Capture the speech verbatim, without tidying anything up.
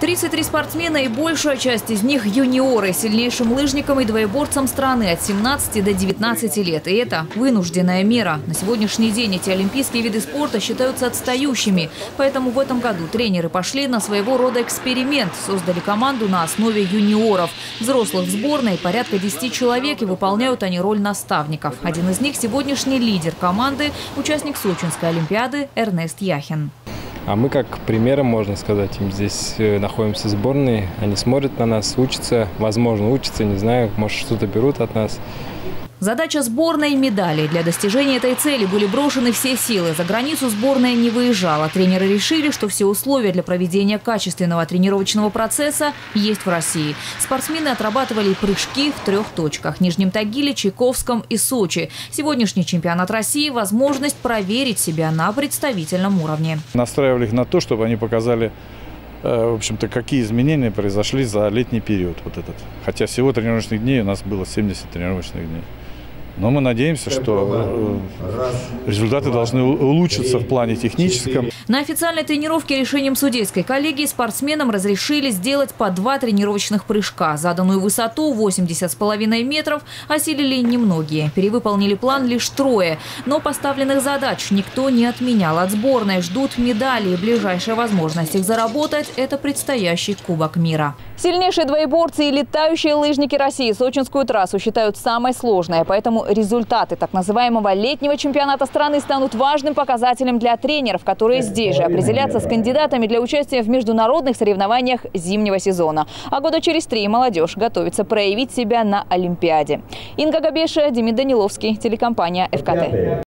тридцать три спортсмена и большая часть из них юниоры, сильнейшим лыжникам и двоеборцам страны от семнадцати до девятнадцати лет. И это вынужденная мера. На сегодняшний день эти олимпийские виды спорта считаются отстающими. Поэтому в этом году тренеры пошли на своего рода эксперимент. Создали команду на основе юниоров. Взрослых в сборной порядка десяти человек, и выполняют они роль наставников. Один из них – сегодняшний лидер команды, участник Сочинской олимпиады Эрнест Яхин. А мы как примером, можно сказать, им здесь находимся в сборной. Они смотрят на нас, учатся, возможно, учатся, не знаю, может, что-то берут от нас. Задача сборной – медали. Для достижения этой цели были брошены все силы. За границу сборная не выезжала. Тренеры решили, что все условия для проведения качественного тренировочного процесса есть в России. Спортсмены отрабатывали прыжки в трех точках – Нижнем Тагиле, Чайковском и Сочи. Сегодняшний чемпионат России – возможность проверить себя на представительном уровне. Настраивали их на то, чтобы они показали, в общем-то, какие изменения произошли за летний период вот этот. Хотя всего тренировочных дней у нас было семьдесят тренировочных дней. Но мы надеемся, что результаты должны улучшиться в плане техническом. На официальной тренировке решением судейской коллегии спортсменам разрешили сделать по два тренировочных прыжка. Заданную высоту восемьдесят с половиной метров осилили немногие. Перевыполнили план лишь трое. Но поставленных задач никто не отменял. От сборной ждут медали. И ближайшая возможность их заработать – это предстоящий Кубок мира. Сильнейшие двоеборцы и летающие лыжники России сочинскую трассу считают самой сложной. Поэтому результаты так называемого летнего чемпионата страны станут важным показателем для тренеров, которые здесь же определятся с кандидатами для участия в международных соревнованиях зимнего сезона. А года через три молодежь готовится проявить себя на Олимпиаде. Инга Габеша, Демид Даниловский, телекомпания ФКТ.